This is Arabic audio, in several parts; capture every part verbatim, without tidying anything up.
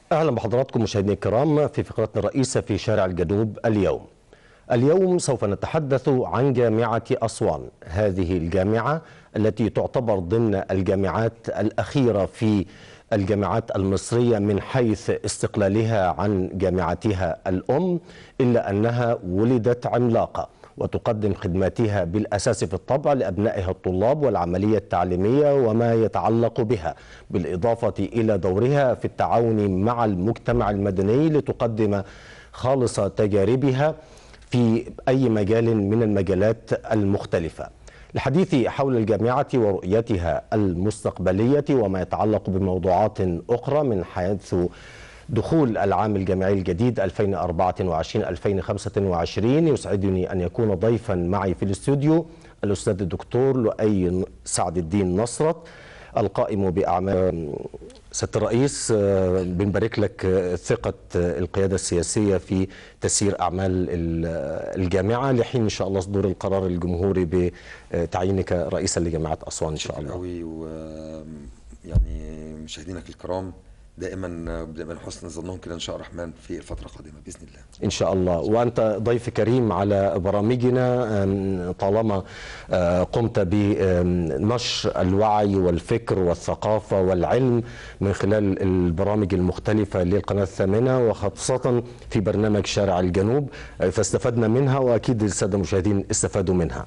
أهلا بحضراتكم مشاهدينا الكرام في فقرتنا الرئيسة في شارع الجنوب اليوم. اليوم سوف نتحدث عن جامعة أسوان، هذه الجامعة التي تعتبر ضمن الجامعات الأخيرة في الجامعات المصرية من حيث استقلالها عن جامعتها الأم، إلا أنها ولدت عملاقة وتقدم خدماتها بالأساس في الطبع لأبنائها الطلاب والعملية التعليمية وما يتعلق بها، بالإضافة إلى دورها في التعاون مع المجتمع المدني لتقدم خالص تجاربها في أي مجال من المجالات المختلفة. الحديث حول الجامعة ورؤيتها المستقبلية وما يتعلق بموضوعات أخرى من حيث دخول العام الجامعي الجديد ألفين وأربعة وعشرين ألفين وخمسة وعشرين، يسعدني أن يكون ضيفا معي في الاستوديو الأستاذ الدكتور لؤي سعد الدين نصرت، القائم بأعمال سيادة الرئيس. بنبارك لك ثقة القيادة السياسية في تسيير أعمال الجامعة لحين إن شاء الله صدور القرار الجمهوري بتعيينك رئيسا لجامعة أسوان إن شاء الله. قوي. ويعني مشاهدينك الكرام دائما من حسن ظنهم كده ان شاء الرحمن في الفتره القادمه باذن الله ان شاء الله. وانت ضيف كريم على برامجنا طالما قمت بنشر الوعي والفكر والثقافه والعلم من خلال البرامج المختلفه للقناه الثامنه وخاصه في برنامج شارع الجنوب، فاستفدنا منها واكيد الساده المشاهدين استفادوا منها.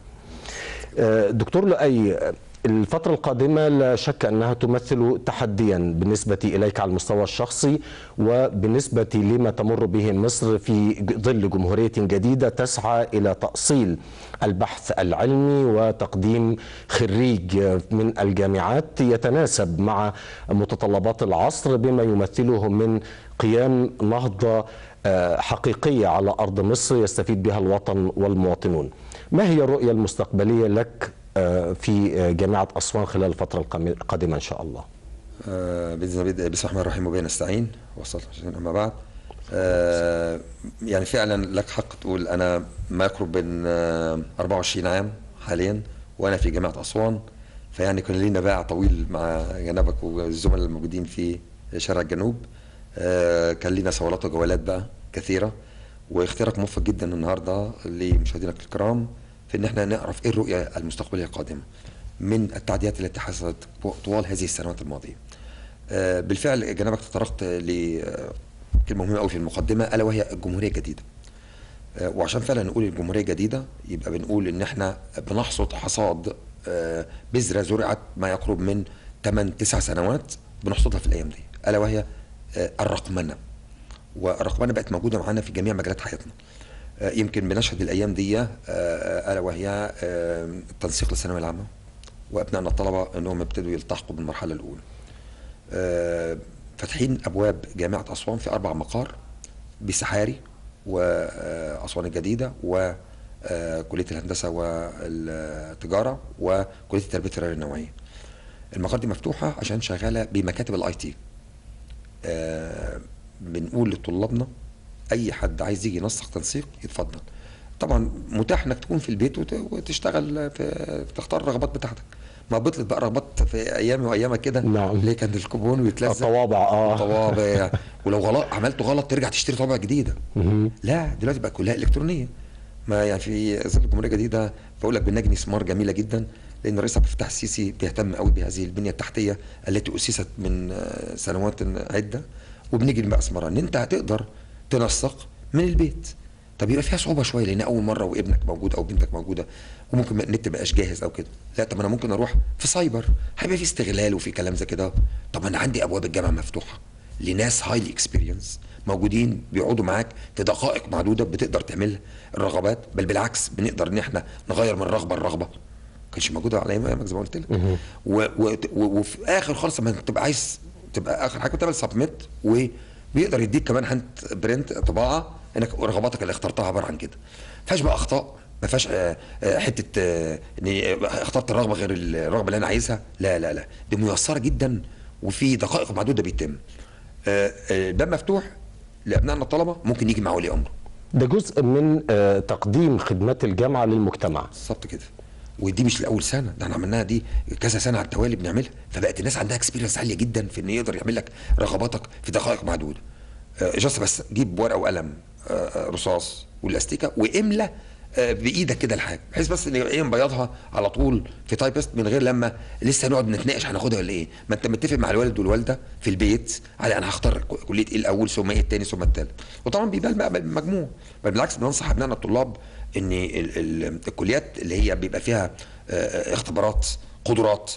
دكتور لؤي، الفترة القادمة لا شك أنها تمثل تحديا بالنسبة إليك على المستوى الشخصي وبالنسبة لما تمر به مصر في ظل جمهورية جديدة تسعى إلى تأصيل البحث العلمي وتقديم خريج من الجامعات يتناسب مع متطلبات العصر بما يمثله من قيام نهضة حقيقية على أرض مصر يستفيد بها الوطن والمواطنون. ما هي الرؤية المستقبلية لك في جامعة أسوان خلال الفترة القادمة إن شاء الله؟ آه بإذن الله. بسم الله الرحمن الرحيم وبه نستعين وصلت أما بعد. آه يعني فعلا لك حق تقول أنا ما يقرب من آه أربعة وعشرين عام حاليا وأنا في جامعة أسوان، فيعني كان لنا باع طويل مع جنابك والزملاء الموجودين في شارع الجنوب. آه كان لنا صولات وجولات بقى كثيرة، واختيارك موفق جدا النهارده لمشاهدينا الكرام في ان احنا نعرف ايه الرؤيه المستقبليه القادمه من التعديات التي حصلت طوال هذه السنوات الماضيه. آه بالفعل جنابك تطرقت لكلمه مهمه قوي في المقدمه الا وهي الجمهوريه الجديده. آه وعشان فعلا نقول الجمهوريه الجديده يبقى بنقول ان احنا بنحصد حصاد آه بذره زرعت ما يقرب من ثمانية تسع سنوات بنحصدها في الايام دي، الا وهي آه الرقمنه. والرقمنه بقت موجوده معانا في جميع مجالات حياتنا. يمكن بنشهد الايام دي الا وهي التنسيق للثانويه العامه وابنائنا الطلبه انهم ابتدوا يلتحقوا بالمرحله الاولى. فاتحين ابواب جامعه اسوان في اربع مقار بسحاري واسوان الجديده وكليه الهندسه والتجاره وكليه التربيه التربويه النوعيه. المقار دي مفتوحه عشان شغاله بمكاتب الاي تي. بنقول لطلابنا اي حد عايز يجي ينسق تنسيق يتفضل. طبعا متاح انك تكون في البيت وتشتغل في تختار الرغبات بتاعتك. ما بطلت بقى رغبات في ايامي وايامك كده. نعم. ليه كان الكوبون ويتلزق طوابع اه طوابع ولو غلط عملته غلط ترجع تشتري طابع جديده. لا دلوقتي بقى كلها الكترونيه. ما يعني في ظل الجمهوريه الجديده بقول لك بنجني ثمار جميله جدا، لان الرئيس عبد الفتاح السيسي بيهتم قوي بهذه البنيه التحتيه التي اسست من سنوات عده، وبنجري بقى ثمارها ان انت هتقدر تنسق من البيت. طب يبقى فيها صعوبه شويه لان اول مره وابنك موجود او بنتك موجوده وممكن النت ما يبقاش جاهز او كده. لا طب انا ممكن اروح في سايبر هيبقى في استغلال وفي كلام زي كده. طب انا عندي ابواب الجامعه مفتوحه لناس هايلي اكسبيرينس موجودين بيقعدوا معاك في دقائق معدوده بتقدر تعمل الرغبات، بل بالعكس بنقدر ان احنا نغير من رغبه لرغبه. ما كانش موجوده على ايامك زي ما قلت لك. وفي اخر خالص لما تبقى عايز تبقى اخر حاجه تعمل سبميت و بيقدر يديك كمان هاند برنت طباعه انك رغباتك اللي اخترتها عباره عن كده. ما فيهاش بقى اخطاء، ما فيهاش حته اني اخترت الرغبه غير الرغبه اللي انا عايزها. لا لا لا دي ميسره جدا وفي دقائق معدوده بيتم. الباب مفتوح لابنائنا الطلبه، ممكن يجي مع ولي امره. ده جزء من تقديم خدمات الجامعه للمجتمع. بالظبط كده. ودي مش لاول سنه، ده احنا عملناها دي كذا سنه على التوالي بنعملها، فبقت الناس عندها اكسبيرينس عاليه جدا في ان يقدر يعمل لك رغباتك في دقائق معدوده. جاست بس جيب ورقه وقلم رصاص والاستيكه واملى بايدك كده الحاجه، بحيث بس ان ايه نبيضها على طول في تايبست من غير لما لسه نقعد نتناقش هناخدها ولا ايه. ما انت متفق مع الوالد والوالده في البيت على انا هختار كليه ايه الاول ثم ايه الثاني ثم الثالث، وطبعا بيبان بقى بالمجموع. بل بالعكس بننصح ابنائنا الطلاب ان ال ال الكليات اللي هي بيبقى فيها اختبارات قدرات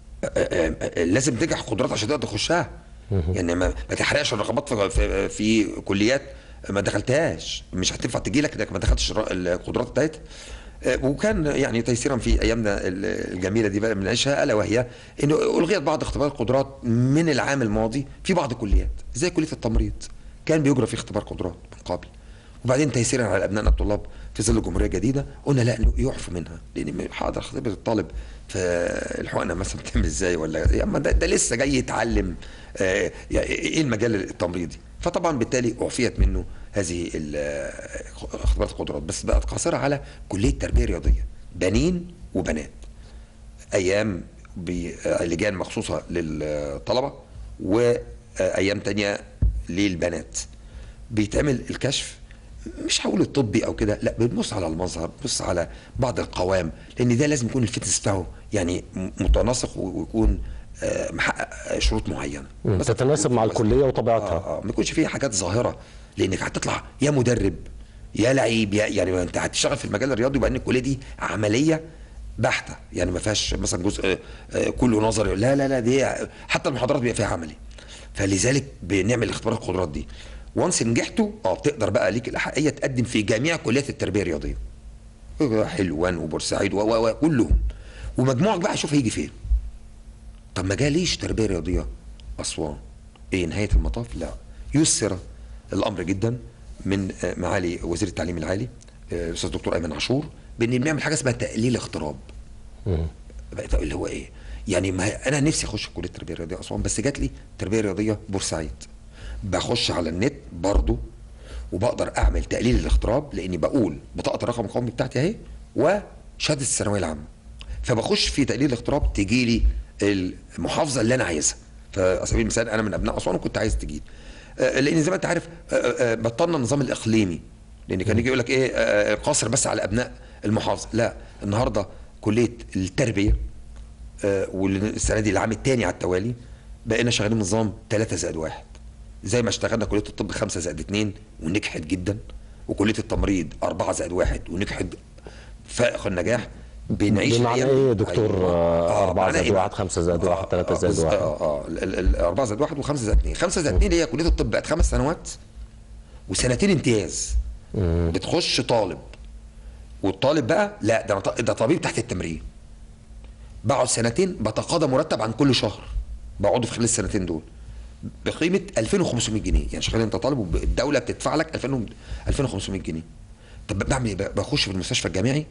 لازم تنجح قدرات عشان تقدر تخشها. يعني ما, ما تحرقش الرغبات في, في, في كليات ما دخلتهاش، مش هتنفع تجي لك انك ما دخلتش القدرات بتاعتها. وكان يعني تيسيرا في ايامنا الجميله دي بقى بنعيشها، الا وهي انه الغيت بعض اختبارات القدرات من العام الماضي في بعض الكليات زي كليه التمريض كان بيجرى فيه اختبار قدرات من قبل، وبعدين تيسيرا على ابنائنا الطلاب في ظل الجمهوريه الجديده قلنا لا يعفوا منها، لان حاضر اختبر الطالب في الحقنه مثلا بتعمل ازاي ولا يا اما ده, ده لسه جاي يتعلم آه ايه المجال التمريضي، فطبعا بالتالي اعفيت منه هذه اختبارات القدرات، بس بقت قاصره على كليه تربيه رياضيه بنين وبنات، ايام بلجان مخصوصه للطلبه وايام تانية للبنات. بيتعمل الكشف مش هقول الطبي او كده، لا بنبص على المظهر، بنبص على بعض القوام، لان ده لازم يكون الفتنس بتاعه يعني متناسق ويكون محقق شروط معينه تتناسب مع الكليه وطبيعتها. اه اه ما يكونش فيها حاجات ظاهره، لانك هتطلع يا مدرب يا لعيب، يعني انت هتشتغل في المجال الرياضي وبعدين الكليه دي عمليه بحته، يعني ما فيهاش مثلا جزء كله نظري، لا لا لا دي حتى المحاضرات بيبقى فيها عملي. فلذلك بنعمل اختبارات القدرات دي، وانس نجحتوا اه بتقدر بقى ليك الاحقيه تقدم في جميع كليات التربيه الرياضيه، حلوان وبورسعيد وكلهم، ومجموعك بقى شوف هيجي فين. طب ما جاليش تربيه رياضيه اسوان، ايه نهايه المطاف؟ لا، يسر الامر جدا من معالي وزير التعليم العالي الاستاذ الدكتور ايمن عاشور بان بنعمل حاجه اسمها تقليل اغتراب. اللي هو ايه؟ يعني ما انا نفسي اخش كليه التربيه الرياضيه اسوان، بس جات لي تربيه رياضيه بورسعيد، بخش على النت برضه وبقدر اعمل تقليل الاغتراب، لاني بقول بطاقه الرقم القومي بتاعتي اهي وشهاده الثانويه العامه، فبخش في تقليل الاغتراب تجي لي المحافظه اللي انا عايزها. فعلى سبيل المثال انا من ابناء اسوان وكنت عايز تجي، لان زي ما انت عارف بطلنا النظام الاقليمي، لان كان يجي يقول لك ايه قاصر بس على ابناء المحافظه، لا النهارده كليه التربيه والسنه دي العام الثاني على التوالي بقينا شغالين نظام ثلاثة زائد واحد، زي ما اشتغلنا كليه الطب خمسة زائد اثنين ونجحت جدا، وكليه التمريض أربعة زائد واحد ونجحت فائق النجاح. بنعيش بمعنى ايه يا دكتور؟ أربعة زائد واحد، خمسة زائد واحد، ثلاثة زائد واحد. اه اه ال أربعة زائد واحد وخمسة زائد اثنين، خمسة زائد اثنين هي كليه الطب بقت خمس سنوات وسنتين امتياز. مم. بتخش طالب، والطالب بقى لا ده ده طبيب تحت التمرين، بقعد سنتين بتقاضى مرتب عن كل شهر، بقعد في خلال السنتين دول بقيمه ألفين وخمسمائة جنيه، يعني شغال انت طالب والدوله بتدفع لك ألفين وخمسمائة جنيه. طب بعمل ايه؟ بخش في المستشفى الجامعي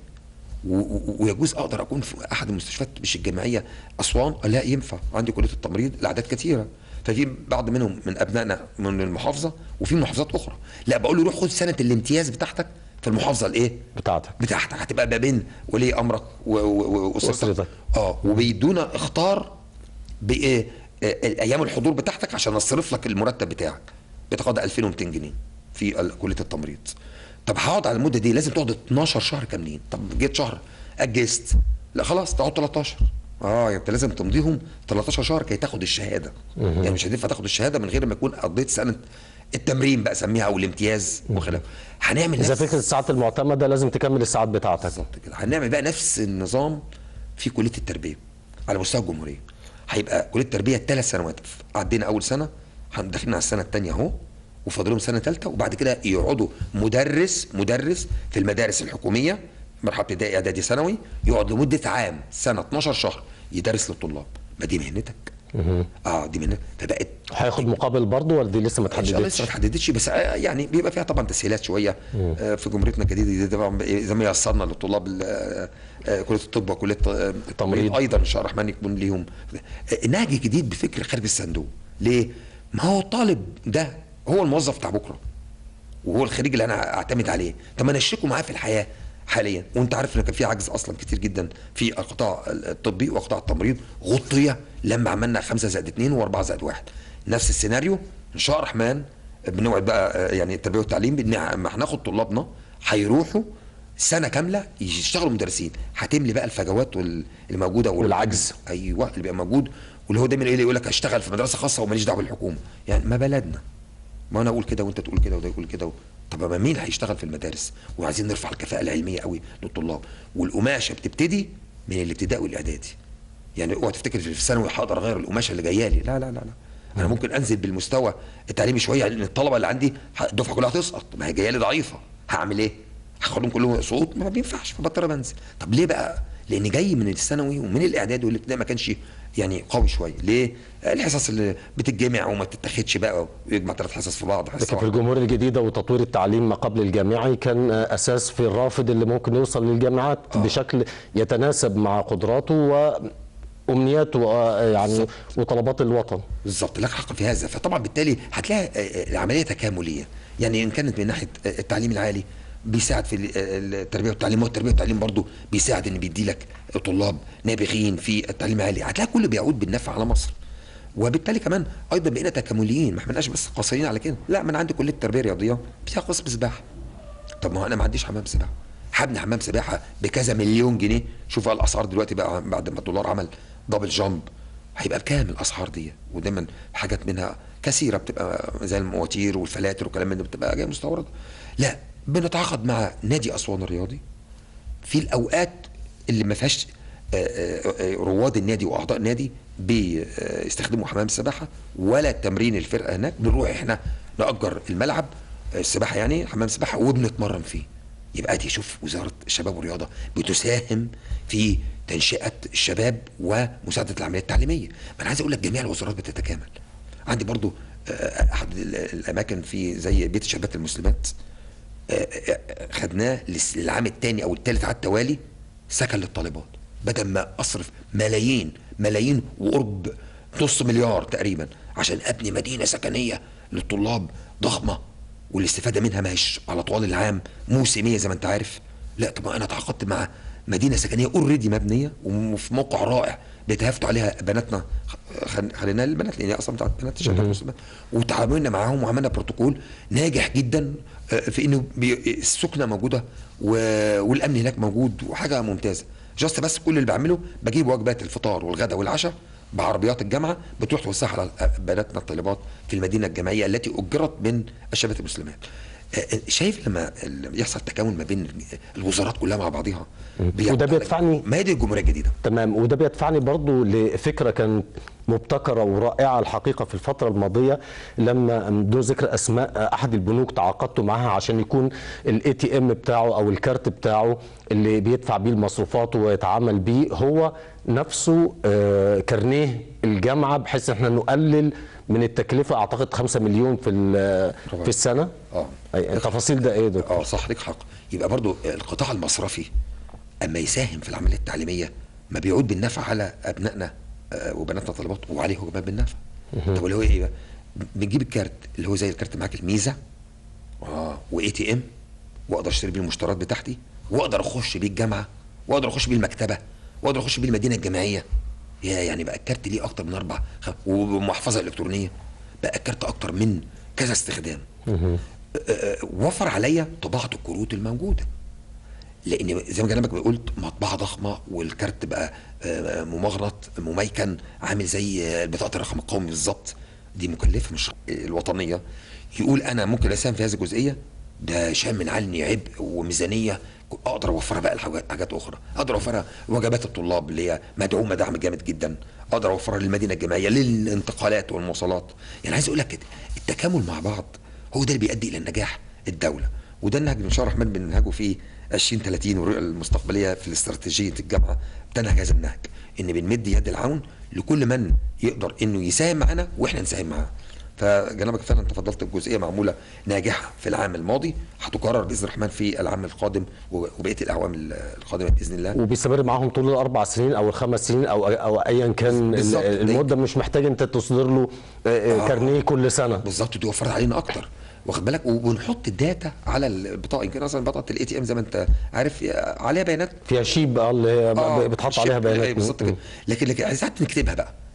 ويجوز اقدر اكون في احد المستشفيات مش الجامعيه اسوان، لا ينفع، عندي كليه التمريض الاعداد كثيره، ففي بعض منهم من ابنائنا من المحافظه وفي محافظات اخرى، لا بقول له روح خد سنه الامتياز بتاعتك في المحافظه الايه؟ بتاعتك بتاعتك هتبقى ما بين ولي امرك واسرتك. اه وبيدونا اختار بايه الايام الحضور بتاعتك عشان اصرف لك المرتب بتاعك، بتاخد ألفين ومئتين جنيه في كليه التمريض. طب هقعد على المده دي لازم تقعد اتناشر شهر كاملين، طب جيت شهر اجزت، لا خلاص تقعد تلتاشر. اه انت لازم تمضيهم تلتاشر شهر كي تاخد الشهاده. مم. يعني مش هتنفع تاخد الشهاده من غير ما يكون قضيت سنه التمرين بقى سميها او الامتياز وخلافه. هنعمل اذا فكره الساعات المعتمده لازم تكمل الساعات بتاعتك بالظبط كده. هنعمل بقى نفس النظام في كليه التربيه على مستوى الجمهوريه، هيبقى كليه التربيه ثلاث سنوات، عدينا اول سنه داخلين على السنه الثانيه اهو وفاضلهم سنه ثالثه، وبعد كده يقعدوا مدرس مدرس في المدارس الحكوميه مرحله ابتدائي اعدادي ثانوي، يقعد لمده عام سنه اتناشر شهر يدرس للطلاب. ما دي مهنتك. اه دي مهنتك. فبقت هياخد مقابل برضه ولا دي لسه ما اتحددتش؟ لسه ما اتحددتش، بس يعني بيبقى فيها طبعا تسهيلات شويه آه في جمهوريتنا الجديده دي طبعا زي ما يسرنا للطلاب آه كليه الطب وكليه التمريض ايضا ان شاء الله الرحمن يكون ليهم نهج جديد بفكر خارج الصندوق. ليه؟ ما هو الطالب ده هو الموظف بتاع بكره وهو الخريج اللي انا اعتمد عليه، طب ما انا اشركه معاه في الحياه حاليا، وانت عارف ان كان في عجز اصلا كتير جدا في القطاع الطبي وقطاع التمريض، غطيه لما عملنا خمسة زائد اثنين وأربعة زائد واحد، نفس السيناريو ان شاء الله الرحمن بنوعد بقى يعني التربيه والتعليم بان ما هناخد طلابنا هيروحوا سنه كامله يشتغلوا مدرسين، هتملي بقى الفجوات اللي موجوده والعجز. ايوه اللي بيبقى موجود، واللي هو دايما ايه يقول لك اشتغل في مدرسه خاصه وماليش دعوه بالحكومه. يعني ما بلدنا، ما انا اقول كده وانت تقول كده وده يقول كده و... طب ما مين هيشتغل في المدارس؟ وعايزين نرفع الكفاءه العلميه قوي للطلاب، والقماشه بتبتدي من الابتدائي والاعدادي. يعني اوعى تفتكر في الثانوي هقدر اغير القماشه اللي جايه لي، لا لا لا لا، انا ممكن انزل بالمستوى التعليمي شويه، لان الطلبه اللي عندي الدفعه كلها هتسقط، ما هي جايه لي ضعيفه، هعمل ايه؟ هخليهم كلهم سقوط؟ ما بينفعش، فبضطر بنزل. طب ليه بقى؟ لان جاي من الثانوي ومن الاعدادي والابتدائي ما كانش يعني قوي شويه. ليه؟ الحصص اللي بتتجمع وما تتاخدش بقى ويجمع ثلاث حصص في بعض. لكن في الجمهوريه الجديده وتطوير التعليم ما قبل الجامعي كان اساس في الرافد اللي ممكن يوصل للجامعات آه. بشكل يتناسب مع قدراته وامنياته يعني وطلبات الوطن. بالظبط، لك حق في هذا. فطبعا بالتالي هتلاقي العمليه تكامليه، يعني ان كانت من ناحيه التعليم العالي بيساعد في التربيه والتعليم، والتربيه والتعليم برضه بيساعد ان بيدي لك طلاب نابغين في التعليم العالي، هتلاقي كله بيعود بالنفع على مصر. وبالتالي كمان ايضا بقينا تكامليين، ما احناش بس قاصرين على كده، لا، ما انا عندي كليه تربيه رياضيه فيها قسم سباحه. طب ما انا ما عنديش حمام سباحه، هبني حمام سباحه بكذا مليون جنيه. شوف الاسعار دلوقتي بقى بعد ما الدولار عمل دبل جامب، هيبقى بكام الاسعار دي؟ ودايما حاجات منها كثيره بتبقى زي المواتير والفلاتر والكلام من ده بتبقى جايه مستورده. لا، بنتعاقد مع نادي اسوان الرياضي في الاوقات اللي ما فيهاش رواد النادي واعضاء النادي بيستخدموا حمام السباحه ولا تمرين الفرقه هناك، بنروح احنا نأجر الملعب السباحه يعني حمام سباحه وبنتمرن فيه. يبقى دي شوف وزاره الشباب والرياضه بتساهم في تنشئه الشباب ومساعده العمليه التعليميه. ما انا عايز اقول لك جميع الوزارات بتتكامل. عندي برضو احد الاماكن في زي بيت الشابات المسلمات خدناه للعام الثاني او الثالث على التوالي سكن للطالبات، بدل ما اصرف ملايين ملايين وقرب نص مليار تقريبا عشان ابني مدينه سكنيه للطلاب ضخمه والاستفاده منها ما هيش على طوال العام موسميه زي ما انت عارف. لا، طب انا تعاقدت مع مدينه سكنيه اوريدي مبنيه وفي موقع رائع بيتهافتوا عليها بناتنا، خلينا البنات لان اصلا بتاعت بنات الشباب المسلمات، وتعاملنا معاهم وعملنا بروتوكول ناجح جدا في انه السكنه موجوده والامن هناك موجود وحاجه ممتازه. جاست بس كل اللي بعمله بجيب وجبات الفطار والغداء والعشاء بعربيات الجامعه بتروح توزعها على بناتنا الطالبات في المدينه الجامعيه التي اجرت من الشباب المسلمات. شايف لما يحصل تكامل ما بين الوزارات كلها مع بعضها وده بيدفعني ما هي دي الجمهوريه الجديده. تمام، وده بيدفعني برضو لفكره كانت مبتكره ورائعه الحقيقه في الفتره الماضيه، لما بدون ذكر اسماء احد البنوك تعاقدتوا معها عشان يكون الاي تي ام بتاعه او الكارت بتاعه اللي بيدفع بيه المصروفات ويتعامل بيه هو نفسه كارنيه الجامعه، بحيث احنا نقلل من التكلفه اعتقد خمسة مليون في في السنه. اه التفاصيل ده ايه دكتور؟ اه صح، ليك حق. يبقى برضو القطاع المصرفي اما يساهم في العمليه التعليميه ما بيعود بالنفع على ابنائنا وبناتنا الطلبات وعليه كمان بالنفع. طب اللي هو ايه بقى؟ بنجيب الكارت اللي هو زي الكارت معاك الميزه اه واي تي ام، واقدر اشتري بيه المشتريات بتاعتي، واقدر اخش بيه الجامعه، واقدر اخش بيه المكتبه، واقدر اخش بيه المدينه الجامعيه. يا يعني بقى الكارت ليه اكتر من اربع خم... ومحفظه الكترونيه، بقى الكارت اكتر من كذا استخدام. وفر عليا طباعه الكروت الموجوده، لان زي ما جنبك قلت مطبعه ضخمه والكارت بقى ممغنط مميكن عامل زي بطاقه الرقم القومي بالظبط، دي مكلفه مش الوطنيه. يقول انا ممكن اساهم في هذه الجزئيه، ده شام من عني عبء وميزانيه اقدر اوفرها بقى لحاجات اخرى، اقدر اوفرها وجبات الطلاب اللي هي مدعومه دعم جامد جدا، اقدر اوفرها للمدينه الجامعيه للانتقالات والمواصلات. يعني عايز اقول لك التكامل مع بعض هو ده اللي بيؤدي الى نجاح الدوله، وده النهج ان شاء الله الرحمن بننهجه في عشرين ثلاثين والرؤيه المستقبليه في الاستراتيجيه الجامعه بتنهج هذا النهج، ان بنمد يد العون لكل من يقدر انه يساهم معنا واحنا نساهم معاه. فجنابك فعلا تفضلت بجزئيه معموله ناجحه في العام الماضي هتكرر باذن الرحمن في العام القادم وبقيه الاعوام القادمه باذن الله، وبيستمر معاهم طول الاربع سنين او الخمس سنين او او ايا كان المده، مش محتاج انت تصدر له كارنيه كل سنه. بالظبط، دي وفرت علينا اكتر، واخد بالك، وبنحط الداتا على البطاقه. يمكن مثلا بطاقه الاي تي ام زي ما انت عارف عليها بيانات فيها شيب اللي هي آه بتحط عليها بيانات بالظبط كده، لكن لكن ساعات نكتبها بقى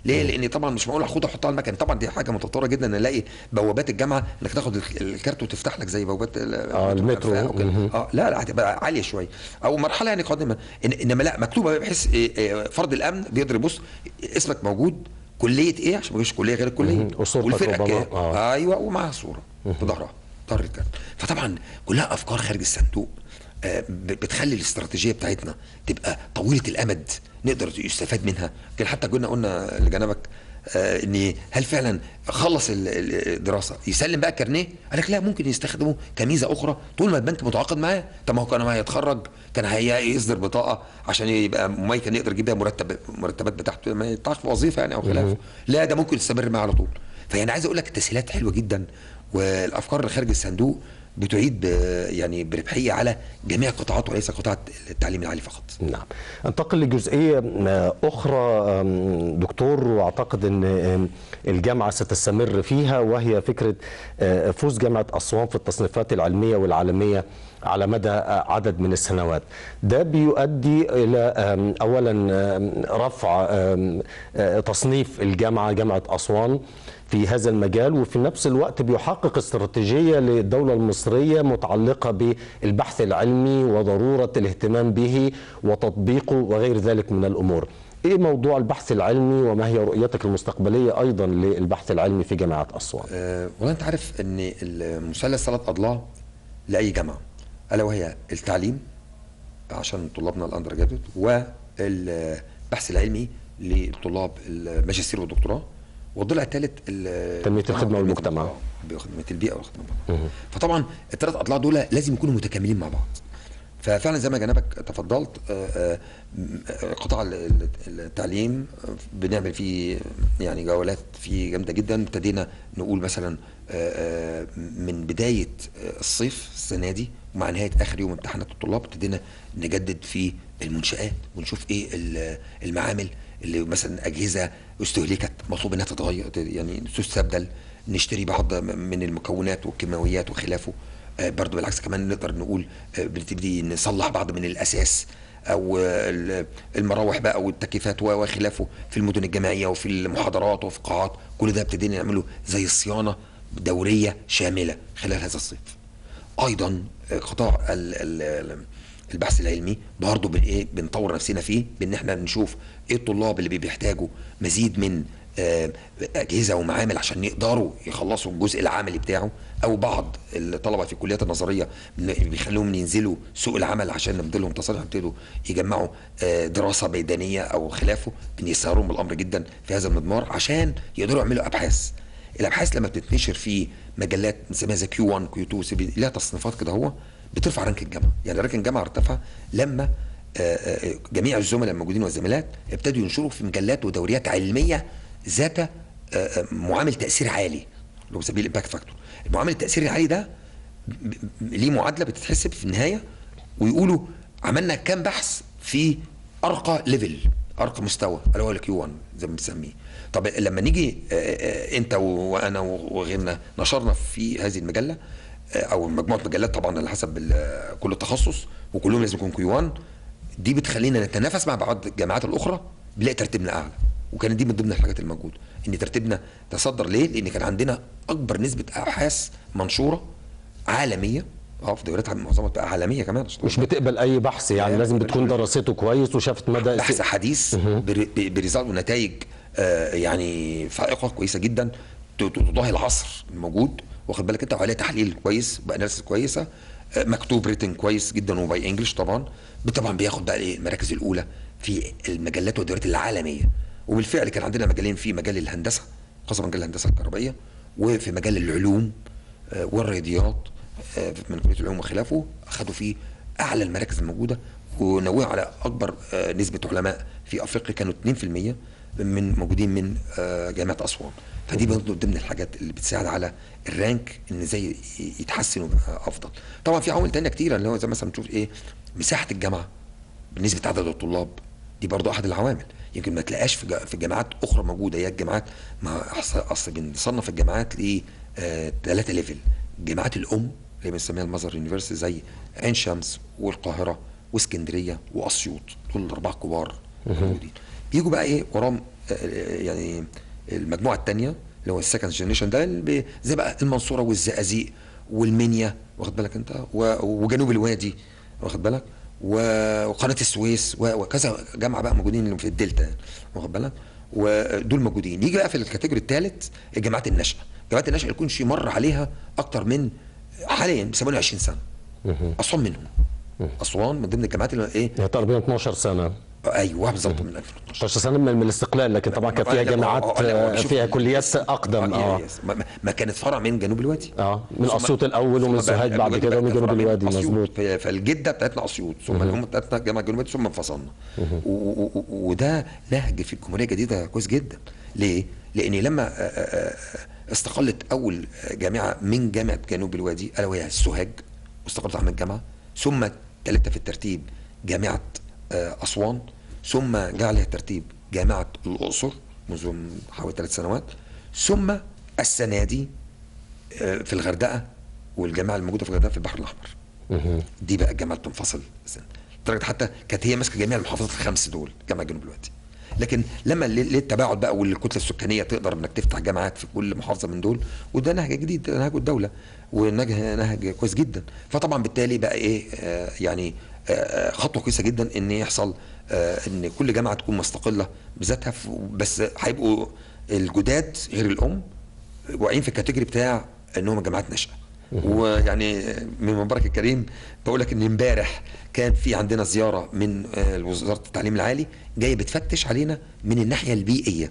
ليه؟ لان طبعا مش معقول اخدها احطها على المكان، طبعا دي حاجه متطوره جدا ان الاقي بوابات الجامعه انك تاخد الكارت وتفتح لك زي بوابات اه المترو. اه لا لا هتبقى عاليه شويه او مرحله يعني قادمه. إن انما لا مكتوبه بحيث فرد الامن بيقدر يبص اسمك موجود، كليه ايه عشان ما يجيش كليه غير الكليه، والفرقه كام آه. ايوه ومعاها صوره في ظهرها ظهر الكارت. فطبعا كلها افكار خارج الصندوق بتخلي الاستراتيجيه بتاعتنا تبقى طويله الامد نقدر يستفاد منها. كان حتى كنا قلنا لجنابك آه ان هل فعلا خلص الدراسه يسلم بقى الكارنيه؟ قال لك لا، ممكن يستخدمه كميزه اخرى طول ما البنك متعاقد معاه. طب ما هو كان ما هيتخرج كان هيصدر بطاقه عشان يبقى مميز كان يقدر يجيب بيها مرتب مرتبات بتاعته ما يطلعش في وظيفه يعني او خلافه. لا ده ممكن يستمر معاه على طول. فيعني عايز اقول لك التسهيلات حلوه جدا، والافكار اللي خارج الصندوق بتعيد يعني بربحيه على جميع القطاعات وليس قطاع التعليم العالي فقط. نعم. انتقل لجزئيه اخرى دكتور، واعتقد ان الجامعه ستستمر فيها، وهي فكره فوز جامعه اسوان في التصنيفات العلميه والعالميه على مدى عدد من السنوات. ده بيؤدي الى اولا رفع تصنيف الجامعه جامعه اسوان في هذا المجال، وفي نفس الوقت بيحقق استراتيجية للدولة المصرية متعلقة بالبحث العلمي وضرورة الاهتمام به وتطبيقه وغير ذلك من الأمور. إيه موضوع البحث العلمي وما هي رؤيتك المستقبلية أيضا للبحث العلمي في جامعة أسوان؟ أه والله أنت عارف أن المثلث ثلاث أضلاع لأي جامعة، ألا وهي التعليم عشان طلابنا الأندر جرادويت، والبحث العلمي لطلاب الماجستير والدكتوراه، والضلع الثالث تنميه الخدمه والمجتمع، خدمه البيئه والخدمه. فطبعا الثلاث اضلاع دول لازم يكونوا متكاملين مع بعض. ففعلا زي ما جنابك تفضلت قطاع التعليم بنعمل فيه يعني جولات فيه جامده جدا. ابتدينا نقول مثلا من بدايه الصيف السنه دي ومع نهايه اخر يوم امتحانات الطلاب ابتدينا نجدد في المنشآت ونشوف ايه المعامل اللي مثلا اجهزه استهلكت مطلوب انها تتغير يعني تستبدل، نشتري بعض من المكونات والكيماويات وخلافه. آه برضو بالعكس كمان نقدر نقول آه بنبتدي نصلح بعض من الاساس او المراوح بقى والتكييفات وخلافه في المدن الجامعيه وفي المحاضرات وفي القاعات. كل ده ابتدينا نعمله زي صيانه دوريه شامله خلال هذا الصيف. ايضا قطاع البحث العلمي برضه بن ايه بنطور نفسنا فيه بان احنا نشوف ايه الطلاب اللي بيحتاجوا مزيد من اجهزه ومعامل عشان يقدروا يخلصوا الجزء العملي بتاعه، او بعض الطلبه في الكليات النظريه بيخلوهم ينزلوا سوق العمل عشان نبدلهم تصاريح يبتدوا يجمعوا دراسه ميدانيه او خلافه. بنيسرهم الامر جدا في هذا المضمار عشان يقدروا يعملوا ابحاث. الابحاث لما بتتنشر في مجلات بنسميها زي كيو واحد كيو اتنين لها تصنيفات كده هو بترفع رانك الجامعه. يعني رانك الجامعه ارتفع لما جميع الزملاء الموجودين والزميلات ابتدوا ينشروا في مجلات ودوريات علميه ذات معامل تاثير عالي اللي هو سبيل الامباكت فاكتور. المعامل التاثير العالي ده ليه معادله بتتحسب في النهايه ويقولوا عملنا كام بحث في ارقى ليفل ارقى مستوى اللي هو الكيو واحد زي ما بنسميه. طب لما نيجي انت وانا وغيرنا نشرنا في هذه المجله او مجموعه مجلات طبعا على حسب كل تخصص وكلهم لازم يكون كيو واحد، دي بتخلينا نتنافس مع بعض الجامعات الاخرى بنلاقي ترتيبنا اعلى. وكانت دي من ضمن الحاجات الموجوده ان ترتيبنا تصدر. ليه؟ لان كان عندنا اكبر نسبه ابحاث منشوره عالميه اه في دوريات معظمها بقى عالميه كمان مش بتقبل اي بحث يعني لازم بتكون دراسته كويس وشافت مدى بحث حديث بريزالت ونتائج آه يعني فائقه كويسه جدا تضاهي العصر الموجود. واخد بالك انت وعليها تحليل كويس باناليسيس كويسه آه مكتوب ريتن كويس جدا وباي انجلش طبعا. طبعا بياخد بقى ايه المراكز الاولى في المجلات والدوريات العالميه. وبالفعل كان عندنا مجالين في مجال الهندسه خاصه مجال الهندسه الكهربائيه وفي مجال العلوم آه والرياضيات آه من كليه العلوم وخلافه اخذوا فيه اعلى المراكز الموجوده ونوعوا على اكبر آه نسبه علماء في افريقيا كانوا اتنين في المية من موجودين من آه جامعه اسوان. فدي برضه ضمن الحاجات اللي بتساعد على الرانك ان ازاي يتحسن ويبقى افضل. طبعا في عوامل ثانيه كتيره اللي هو زي مثلا تشوف ايه مساحه الجامعه بالنسبه عدد الطلاب. دي برضه احد العوامل يمكن ما تلاقاش في في جامعات اخرى موجوده. هي الجامعات ما اصل بنصنف الجامعات ل ثلاثه ليفل. الجامعات الام اللي بنسميها المذر يونيفرسيتي زي عين شمس والقاهره واسكندريه واسيوط، دول الاربعه كبار موجودين. بيجوا بقى ايه وراهم يعني المجموعه الثانيه اللي هو السكند جنريشن ده اللي زي بقى المنصوره والزقازيق والمنيا، واخد بالك انت، وجنوب الوادي، واخد بالك، وقناه السويس وكذا جامعه بقى موجودين في الدلتا، واخد بالك، ودول موجودين. يجي بقى في الكاتيجوري الثالث الجامعات الناشئه. الجامعات الناشئه اللي يكونش مر عليها اكتر من حاليا بيسموها عشرين سنه. اسوان منهم. اسوان من ضمن الجامعات اللي ايه تقريبا اتناشر سنه. ايوه بالظبط، من ألفين واتناشر. اتناشر سنه من الاستقلال، لكن طبعا كان فيها جامعات فيها كليات اقدم. اه ما كانت فرع من جنوب الوادي، اه من اسيوط الاول ومن سوهاج بعد كده ومن جنوب الوادي. مظبوط. فالجده بتاعتنا اسيوط، ثم الام بتاعتنا جامعه جنوب الوادي، ثم انفصلنا. وده نهج في الجمهوريه الجديده كويس جدا. ليه؟ لان لما استقلت اول جامعه من جامعه جنوب الوادي الا وهي سوهاج، واستقلت عنها الجامعه، ثم ثالثه في الترتيب جامعه اسوان، ثم جاء عليها الترتيب جامعه الاقصر منذ حوالي ثلاث سنوات، ثم السنه دي في الغردقه، والجامعه الموجوده في الغردقه في البحر الاحمر. دي بقى الجامعه بتنفصل لدرجه حتى كانت هي ماسكه جميع المحافظات الخمس دول جامعه جنوب الوادي. لكن لما للتباعد بقى والكتله السكانيه تقدر انك تفتح جامعات في كل محافظه من دول، وده نهج جديد نهج الدوله ونهج نهج كويس جدا. فطبعا بالتالي بقى ايه آه يعني آه خطوه كويسه جدا ان يحصل آه ان كل جامعه تكون مستقله بذاتها، بس هيبقوا الجداد غير الام واقعين في الكاتيجوري بتاع انهم جامعات ناشئه. ويعني من منبرك الكريم بقول لك ان امبارح كان في عندنا زياره من وزاره التعليم العالي جايه بتفتش علينا من الناحيه البيئيه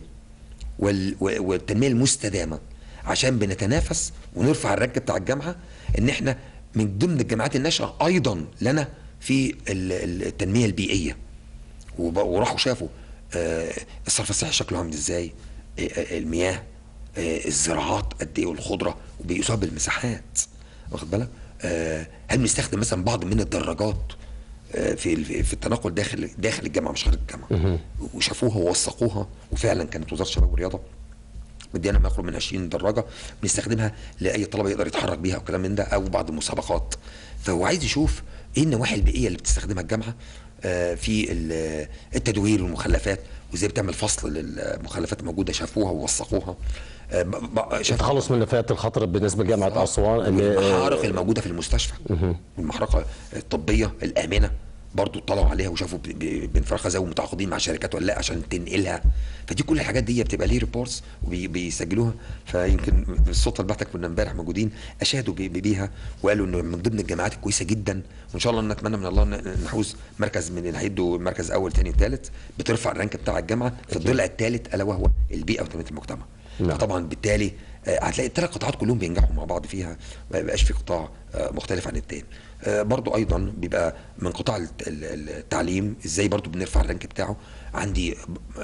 والتنميه المستدامه، عشان بنتنافس ونرفع الرانك بتاع الجامعه ان احنا من ضمن الجامعات الناشئه ايضا لنا في التنميه البيئيه. وراحوا شافوا الصرف الصحي شكله عامل ازاي، المياه، الزراعات قد ايه، والخضره، وبيقيسوها بالمساحات، واخد بالك. هل بنستخدم مثلا بعض من الدراجات في في التنقل داخل داخل الجامعه مش خارج الجامعه، وشافوها ووثقوها. وفعلا كانت وزاره الشباب والرياضه مدينا ما يقرب من عشرين دراجه بنستخدمها لاي طلبه يقدر يتحرك بيها او كلام من ده، او بعض المسابقات. فهو عايز يشوف ايه النواحي البيئيه اللي بتستخدمها الجامعه في التدوير والمخلفات، وازاي بتعمل فصل للمخلفات الموجوده. شافوها ووثقوها. التخلص من نفايات الخطر بالنسبه لجامعه اسوان، المحارق الموجوده في المستشفى والمحرقه الطبيه الامنه برضو اطلعوا عليها وشافوا بنفرخها زي متعاقدين مع شركات ولا لا عشان تنقلها. فدي كل الحاجات دي بتبقى ليه ريبورتس وبيسجلوها. فيمكن الصوت البحث كنا امبارح موجودين اشادوا بيها وقالوا انه من ضمن الجامعات الكويسه جدا، وان شاء الله نتمنى من الله نحوز مركز من اللي هيدوا مركز اول ثاني وثالث بترفع الرانك بتاع الجامعه في الضلع الثالث الا وهو البيئه وتنميه المجتمع. نعم. طبعا بالتالي هتلاقي الثلاث قطاعات كلهم بينجحوا مع بعض فيها، ما يبقاش في قطاع مختلف عن الثاني. برضو ايضا بيبقى من قطاع التعليم ازاي برضو بنرفع الرانك بتاعه. عندي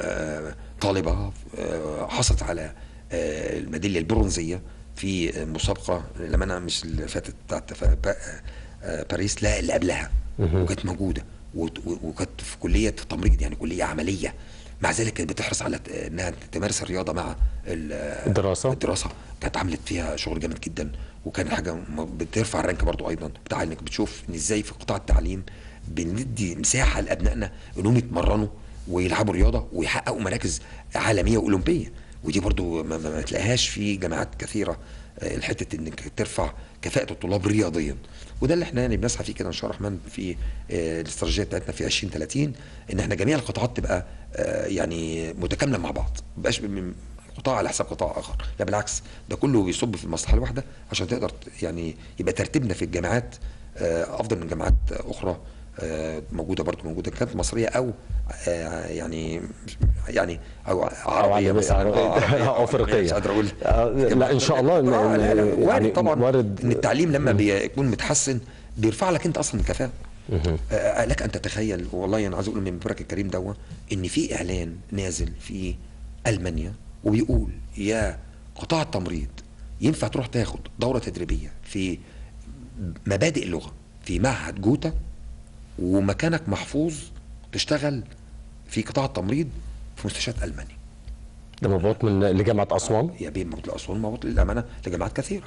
طالبه حصلت على الميداليه البرونزيه في مسابقه لما انا مش اللي فاتت بتاعت باريس، لا اللي قبلها، وكانت موجوده وكانت في كليه تمريض، يعني كليه عمليه. مع ذلك كانت بتحرص على انها تمارس الرياضه مع الدراسه. الدراسه كانت عملت فيها شغل جامد جدا، وكان حاجه بترفع الرانك برضو ايضا بتاع انك بتشوف ان ازاي في قطاع التعليم بندي مساحه لابنائنا انهم يتمرنوا ويلعبوا رياضه ويحققوا مراكز عالميه واولمبيه. ودي برضو ما, ما تلاقيهاش في جامعات كثيره، الحته انك ترفع كفاءه الطلاب رياضيا. وده اللي احنا يعني بنسعى فيه كده ان شاء الله الرحمن في الاستراتيجيه بتاعتنا في عشرين ثلاثين، ان احنا جميع القطاعات تبقى يعني متكامله مع بعض، ما يبقاش قطاع على حساب قطاع اخر، لا بالعكس ده كله بيصب في المصلحه الواحده عشان تقدر يعني يبقى ترتيبنا في الجامعات افضل من جامعات اخرى موجوده برضو موجوده كانت مصريه او يعني يعني او عربيه مثلا او افريقيه، مش قادر اقول. لا ان شاء الله يعني طبعا وارد ان التعليم لما بيكون متحسن بيرفع لك انت اصلا الكفاءه. لك ان تتخيل، والله انا عايز اقول من منبرك الكريم دوه ان في اعلان نازل في المانيا وبيقول يا قطاع التمريض ينفع تروح تاخد دوره تدريبيه في مبادئ اللغه في معهد جوتا ومكانك محفوظ تشتغل في قطاع التمريض في مستشفيات المانيا. ده مبعوث من لجامعه اسوان؟ يا بيه مبعوث لاسوان، مبعوث للامانه لجامعات كثيره.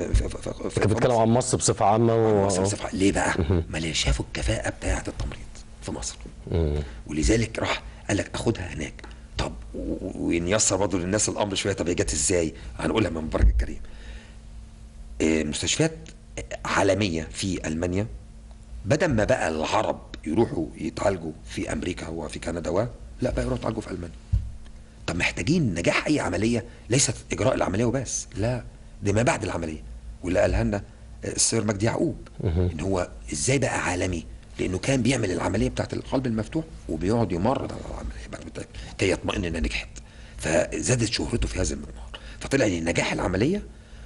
انت بتتكلم عن مصر بصفه عامه و... مصر بصفه ليه بقى؟ ما اللي شافوا الكفاءه بتاعه التمريض في مصر. مم. ولذلك راح قال لك اخدها هناك. طب ونيسر برضه للناس الامر شويه. طب هي جت ازاي؟ هنقولها من مبارك الكريم. مستشفيات عالميه في المانيا، بدل ما بقى العرب يروحوا يتعالجوا في امريكا وفي كندا و لا بقى يروحوا يتعالجوا في المانيا. طب محتاجين نجاح اي عمليه ليست اجراء العمليه وبس، لا ده ما بعد العمليه. واللي قالها لنا السير مجدي يعقوب ان هو ازاي بقى عالمي، لانه كان بيعمل العمليه بتاعت القلب المفتوح وبيقعد يمرض على العمليه كي يطمئن انها نجحت، فزادت شهرته في هذا المضمار. فطلع ان نجاح العمليه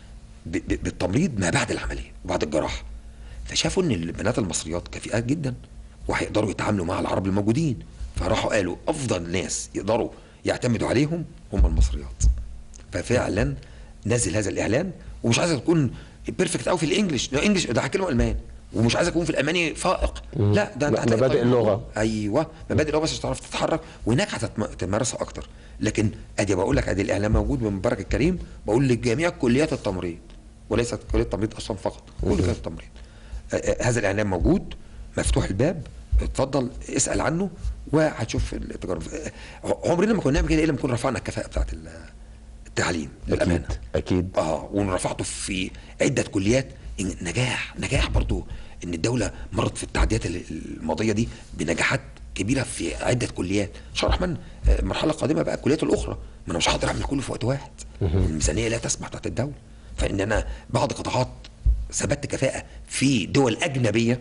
بالتمريض ما بعد العمليه وبعد الجراحه. فشافوا ان البنات المصريات كفيئات جدا وهيقدروا يتعاملوا مع العرب الموجودين، فراحوا قالوا افضل ناس يقدروا يعتمدوا عليهم هم المصريات. ففعلا نزل هذا الاعلان، ومش عايز تكون بيرفكت قوي في الانجليش، ده انجليش ده هكلمه الماني، ومش عايز اكون في الالماني فائق، لا ده انت مبادئ اللغه. ايوه مبادئ اللغه بس تعرف تتحرك، وهناك هتتمارسها اكتر. لكن ادي بقول لك ادي الاعلان موجود من مبارك الكريم، بقول لجميع كليات التمريض وليست كليه التمريض اصلا فقط، كل كليات التمريض هذا الاعلان موجود مفتوح الباب، اتفضل اسال عنه وهتشوف التجارب. عمرنا ما كنا نعمل كده الا لما كنا رفعنا الكفاءه بتاعت التعليم للامانه. اكيد اكيد اه ورفعته في عده كليات. نجاح نجاح برضو ان الدوله مرت في التعديات الماضيه دي بنجاحات كبيره في عده كليات. ان شاء الله الرحمن المرحله القادمه بقى الكليات الاخرى، ما انا مش هقدر اعمل كله في وقت واحد، الميزانيه لا تسمح تحت الدوله. فان انا بعض قطاعات ثبت كفاءه في دول اجنبيه،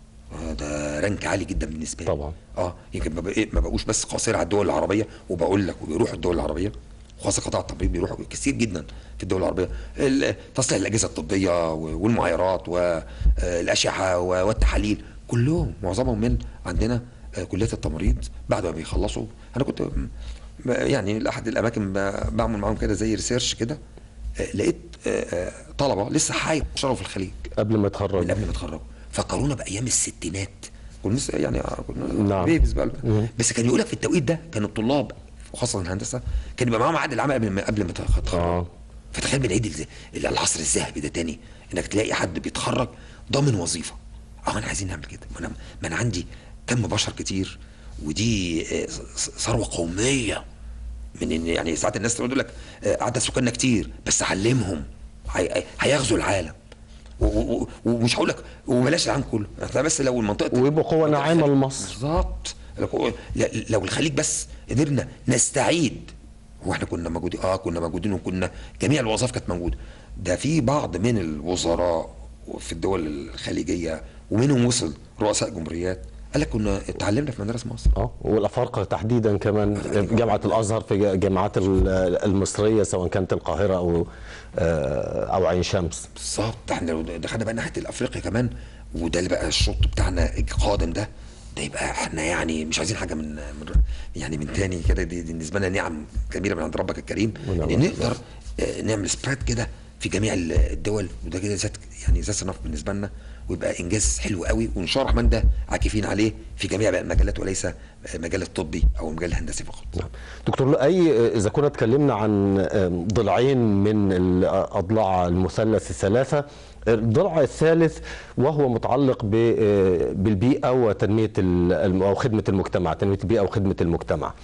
ده رانك عالي جدا بالنسبه لي طبعا. اه يمكن ما بقوش بس قاصر على الدول العربيه، وبقول لك وبيروحوا الدول العربيه خاصه قطاع التمريض بيروحوا كثير جدا في الدول العربيه، تصليح الاجهزه الطبيه والمعايرات والاشعه والتحاليل كلهم معظمهم من عندنا كليه التمريض. بعد ما بيخلصوا انا كنت يعني لاحد الاماكن بعمل معاهم كده زي ريسيرش كده، لقيت طلبه لسه هيشتغلوا في الخليج قبل ما يتخرجوا قبل ما يتخرجوا، فكرونا بايام الستينات كنا لسه يعني كنا نعم. بيبيز بقى. بس كان يقول لك في التوقيت ده كان الطلاب وخاصه الهندسه كان يبقى معاهم عقد العمل قبل ما قبل ما يتخرجوا. آه. فتخيل بنعيد العصر الذهبي ده تاني، انك تلاقي حد بيتخرج ضامن وظيفه. اه احنا عايزين نعمل كده، ما انا ما انا عندي كم بشر كتير، ودي ثروه قوميه. من ان يعني ساعات الناس تقول لك عدد سكاننا كتير بس علمهم هيغزو العالم، ومش هقول لك وبلاش العالم كله، احنا بس لو المنطقه ويبقى قوه ناعمه لمصر. بالظبط، لو الخليج بس قدرنا نستعيد. هو احنا كنا موجودين اه كنا موجودين وكنا جميع الوظائف كانت موجوده. ده في بعض من الوزراء في الدول الخليجيه ومنهم وصل رؤساء جمهوريات قال لك كنا اتعلمنا في مدارس مصر. اه والافارقه تحديدا كمان، جامعه الازهر في الجامعات المصريه سواء كانت القاهره او او عين شمس. بالظبط، احنا لو دخلنا بقى ناحيه الافريقيا كمان، وده اللي بقى الشوط بتاعنا القادم ده ده يبقى احنا يعني مش عايزين حاجه من, من يعني من تاني كده. دي, دي بالنسبه لنا نعم كبيره من عند ربك الكريم ان نقدر نعمل سبريد كده في جميع الدول، وده كده ذات يعني ذات صنف بالنسبه لنا، ويبقى انجاز حلو قوي، وان شاء الله الرحمن ده عاكفين عليه في جميع بقى المجالات وليس مجال الطبي او المجال الهندسي فقط. نعم. دكتور لؤي، اذا كنا اتكلمنا عن ضلعين من الاضلاع المثلث الثلاثه، الضلع الثالث وهو متعلق بالبيئه وتنميه او خدمه المجتمع، تنميه البيئه وخدمه المجتمع.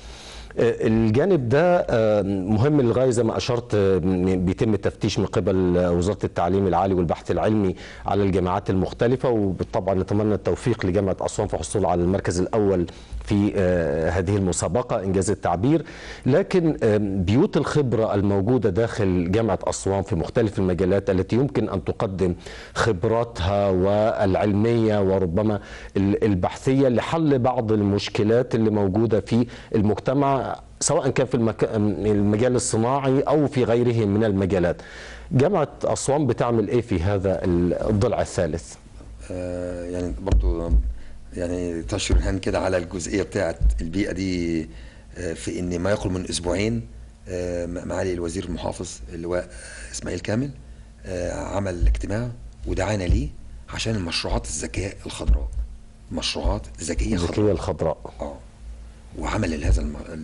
الجانب ده مهم للغايه زي ما اشرت، بيتم التفتيش من قبل وزاره التعليم العالي والبحث العلمي على الجامعات المختلفه، وطبعا نتمنى التوفيق لجامعه اسوان في الحصول على المركز الاول في هذه المسابقه انجاز التعبير. لكن بيوت الخبره الموجوده داخل جامعه اسوان في مختلف المجالات التي يمكن ان تقدم خبراتها والعلميه وربما البحثيه لحل بعض المشكلات اللي موجوده في المجتمع سواء كان في المك... المجال الصناعي او في غيره من المجالات. جامعه اسوان بتعمل ايه في هذا الضلع الثالث؟ آه يعني برضو يعني تشير هان كده على الجزئيه بتاعه البيئه دي، آه في ان ما يقرب من اسبوعين آه معالي الوزير المحافظ اللواء اسماعيل كامل آه عمل اجتماع ودعانا ليه عشان المشروعات الذكيه الخضراء، مشروعات ذكيه الذكيه الخضراء اه وعمل هذا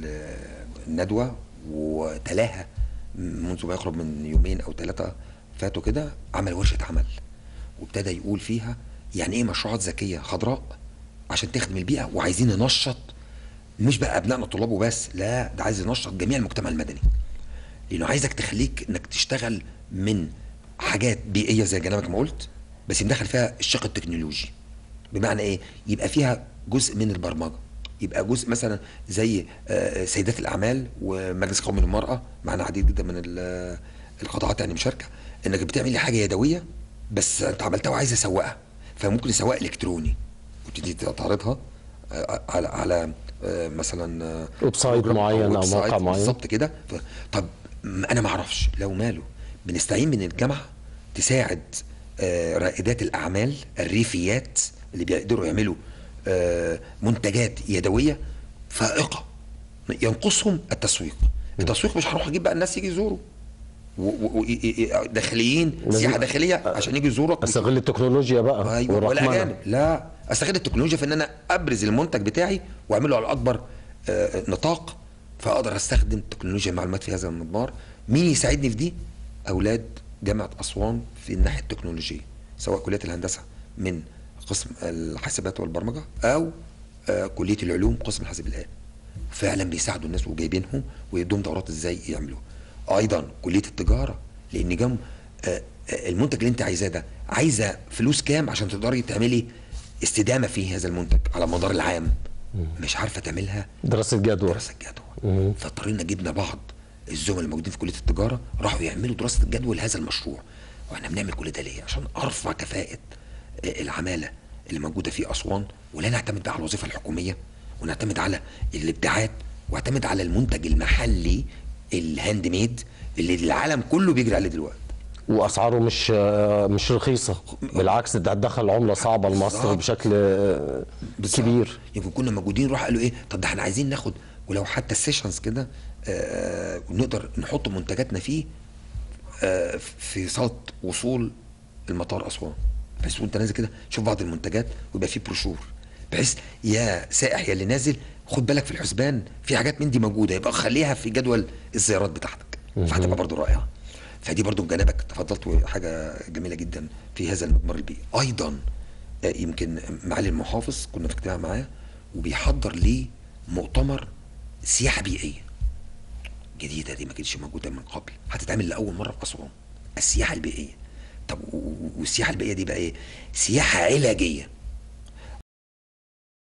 الندوه وتلاها منذ ما يقرب من يومين او ثلاثه فاتوا كده، عمل ورشه عمل وابتدى يقول فيها يعني ايه مشروعات ذكيه خضراء عشان تخدم البيئه، وعايزين ننشط مش بقى ابنائنا الطلاب وبس، لا ده عايز ينشط جميع المجتمع المدني، لانه عايزك تخليك انك تشتغل من حاجات بيئيه زي جنابك ما قلت، بس مدخل فيها الشق التكنولوجي. بمعنى ايه؟ يبقى فيها جزء من البرمجه، يبقى جزء مثلا زي سيدات الاعمال ومجلس قومي للمراه، معنا عديد جدا من القطاعات يعني مشاركه، انك بتعملي حاجه يدويه بس انت عملتها وعايز اسوقها، فممكن اسوق الكتروني وتبتدي تعرضها على على مثلا ويب سايت معين او موقع معين بالظبط كده. طب انا ما اعرفش، لو ماله بنستعين من الجامعه تساعد رائدات الاعمال الريفيات اللي بيقدروا يعملوا منتجات يدويه فائقه، ينقصهم التسويق. التسويق مش هروح اجيب بقى الناس يجي يزوروا داخليين سياحه داخليه عشان يجي يزورك، استغل التكنولوجيا بقى. ايوه ولا اجانب، لا استغل التكنولوجيا في ان انا ابرز المنتج بتاعي واعمله على اكبر آه نطاق، فاقدر استخدم تكنولوجيا المعلومات في هذا المضمار. مين يساعدني في دي؟ اولاد جامعه اسوان في الناحيه التكنولوجيه، سواء كليه الهندسه من قسم الحاسبات والبرمجه او آه كليه العلوم قسم الحاسب الالي، فعلا بيساعدوا الناس وجايبينهم ويدوم دورات ازاي يعملوا. ايضا كليه التجاره، لان جم آه المنتج اللي انت عايزاه ده عايزه فلوس كام عشان تقدري تعملي استدامه في هذا المنتج على مدار العام، مش عارفه تعملها دراسه جدوى دراسه جدوى فاضطرينا جبنا بعض الزملاء الموجودين في كليه التجاره راحوا يعملوا دراسه جدوى لهذا المشروع. واحنا بنعمل كل ده ليه؟ عشان ارفع كفاءه العماله اللي موجوده في اسوان، ولا نعتمد بقى على الوظيفه الحكوميه، ونعتمد على الابداعات، واعتمد على المنتج المحلي الهاند ميد اللي العالم كله بيجري عليه دلوقتي. واسعاره مش مش رخيصه، بالعكس ده هتدخل عمله صعبه لمصر بشكل كبير. يمكن كنا موجودين راح قالوا ايه، طب ده احنا عايزين ناخد ولو حتى السيشنز كده آه نقدر نحط منتجاتنا فيه آه في صاله وصول المطار اسوان، بحيث وانت نازل كده شوف بعض المنتجات ويبقى فيه بروشور، بحيث يا سائح يا اللي نازل خد بالك في الحسبان في حاجات من دي موجوده، يبقى خليها في جدول الزيارات بتاعتك، فهتبقى برضو رائعه. فدي برضو بجانبك تفضلت حاجه جميله جدا في هذا المضمار البيئي. ايضا يمكن معالي المحافظ كنا في اجتماع معاه وبيحضر ليه مؤتمر سياحه بيئيه جديده، دي ما كانتش موجوده من قبل، هتتعمل لاول مره في اسوان، السياحه البيئيه. طب والسياحه البيئيه دي بقى ايه؟ سياحه علاجيه،